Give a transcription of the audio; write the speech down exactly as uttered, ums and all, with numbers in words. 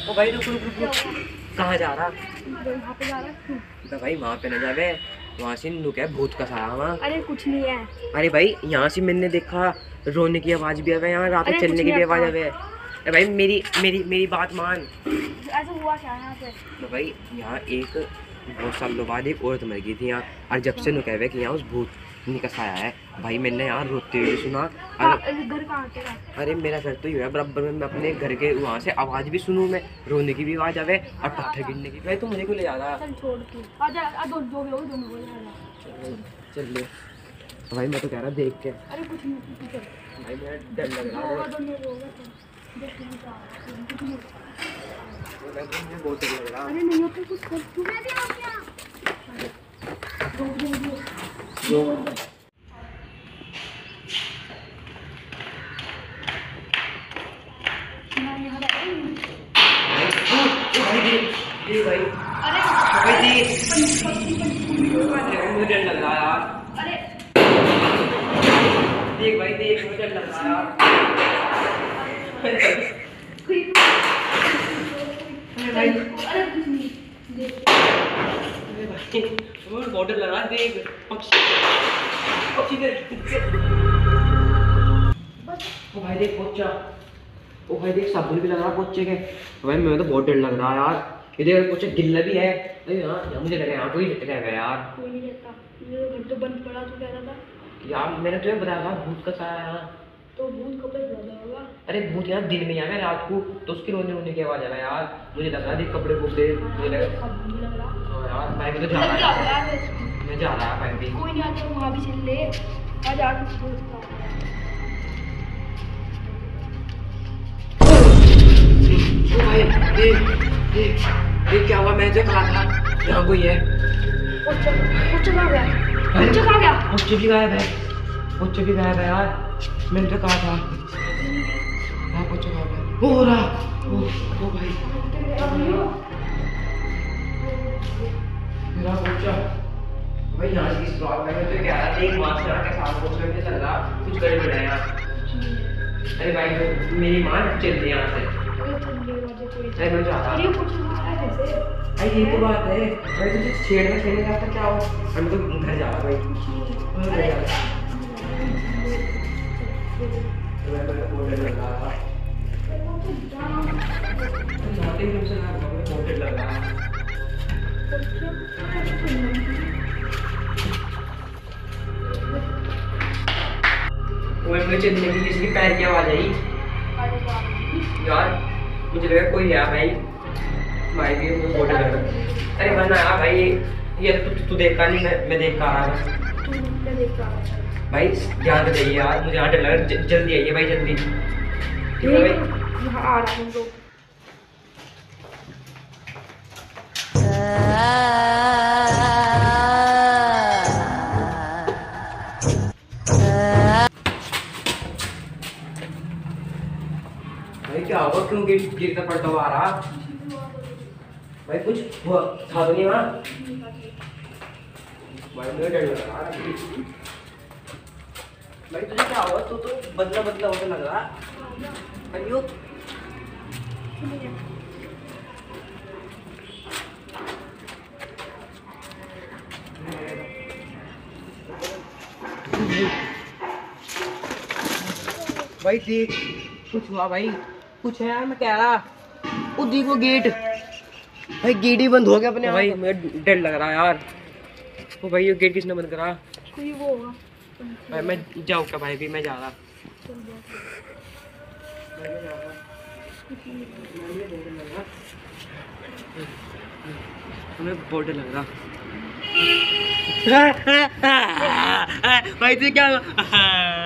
ओ भाई रुक रुक रुक रुक, कहाँ जा रहा? वहाँ पे जा रहा है। तो भाई वहाँ पे न जावे, वहाँ से नुक है भूत का साया वहाँ। अरे कुछ नहीं है। अरे भाई यहाँ से मैंने देखा रोने की आवाज़ भी आवे, यहाँ रात में चलने की भी आवाज़ आवे। अरे भाई मेरी मेरी मेरी बात मान। ऐसा हुआ क्या यहाँ पे? तो भाई यहाँ एक बहुत सालों बाद एक औरत मर गई थी यहाँ, और जब से नुक है कि यहाँ उस भूत का साया है। भाई मैंने यहाँ रोते हुए सुना। अरे घर कहाँ तेरा? अरे मेरा घर तो ही है बराबर में, मैं अपने घर के वहाँ से आवाज़ भी सुनूँ, मैं रोने की भी आवाज़ आवे और पत्थर गिरने की। भाई तू मुझे क्यों ले जा रहा? चल छोड़ तू, आजा आ दो जो भी हो दोनों को ले जा। चल ले भाई, मैं तो कह रहा देख के। अरे कुछ नहीं कुछ नहीं। भाई मेरा डर लग रहा है, दोनों होगा तो देख नहीं जा कुछ नहीं। मुझे बहुत डर लग रहा। अरे नहीं होता कुछ कर तू। मैं भी आ गया। दो दो दो जो भाई अरे भाई मुझे डर लग रहा है यार। अरे देख भाई देख, मुझे डर लग रहा है यार। अरे कुछ नहीं देख। मुझे बहुत डर लग रहा है। देख पक्षी पक्षी देख। ओ भाई देख पोचा, ओ भाई देख साबुन भी लग रहा है पोचे के। भाई मैं तो बहुत डर लग रहा है यार। इधर कुछ गिल्ला भी है। अरे यार यहाँ मुझे लगा यहाँ कोई रह गया यार। कोई नहीं रहता, ये घर तो बंद पड़ा। तू कह रहा था यार मैंने तुझे बताया था भूत का साया यहाँ। तो भूत कब तक ज्यादा होगा? अरे भूत यहाँ दिन में आया रात को, तो उसके रोने रोने की आवाज आया यार। मुझे लग रहा है कपड़े कुपड़े मुझे लगा। अब नहीं लग रहा। हाँ यार मैं भी तो जा जल्दी आ रहा यार। है, मैं जा रहा है मैं भी। कोई नहीं आता, वहाँ भी चल ले। आज आठ कुछ बोलता भाई देख देख देख क्या हुआ, मैं जो कहा था यहाँ कोई है। पोचा पोचा कहाँ गया? पोचा कहाँ गया? पोचे भी गायब है, पोचे भी गायब है यार। मैंने तो कहा था हाँ पोचा गायब है। हो रहा ओ ओ भाई मेरा पोचा। भाई यहाँ से किस बात में मैं तो कह रहा था एक मास्टर के साथ पोचा में चल रहा कुछ करे बिना यार। अरे भाई मेरी माँ चल रही यहाँ से। अरे मैं जा रहा। अरे पोचा कहाँ है कैसे? अरे ये तो बात है भाई, तुझे छेड़ना खेलने का था क्या हो? हम तो घर जा रहा भाई। अरे मैं तो बहुत डर लग रहा था। जाते ही तुमसे ना बहुत डर लग रहा है। वो मुझे चलने की किसी की पैर की आवाज आई यार। मुझे लगा कोई है भाई। भाई भी मुझे बहुत डर लग रहा है। अरे वरना यार भाई ये तू तू देखा नहीं, मैं मैं देख पा रहा था भाई। ध्यान दे यार, मुझे यहाँ डर लग रहा है। जल्दी आइए भाई जल्दी। ठीक है भाई, यहाँ आ रहा हूँ तो। भाई क्या हुआ, क्यों गिर गिरता पड़ता हुआ आ रहा? भाई कुछ हुआ था तो नहीं वहाँ? भाई मुझे डर लग रहा है। भाई तुझे क्या हुआ? तू तो बदला बदला होता लग रहा। अयो भाई देख कुछ हुआ भाई, कुछ है यार। मैं कह रहा वो देखो गेट, भाई गेट ही बंद हो गया अपने। भाई मुझे डर लग रहा है यार। वो भाई ये गेट किसने बंद करा? कोई वो होगा। भाई मैं जाऊँ क्या भाई? भी मैं जा रहा। हमें बहुत डर लग रहा भाई। तो क्या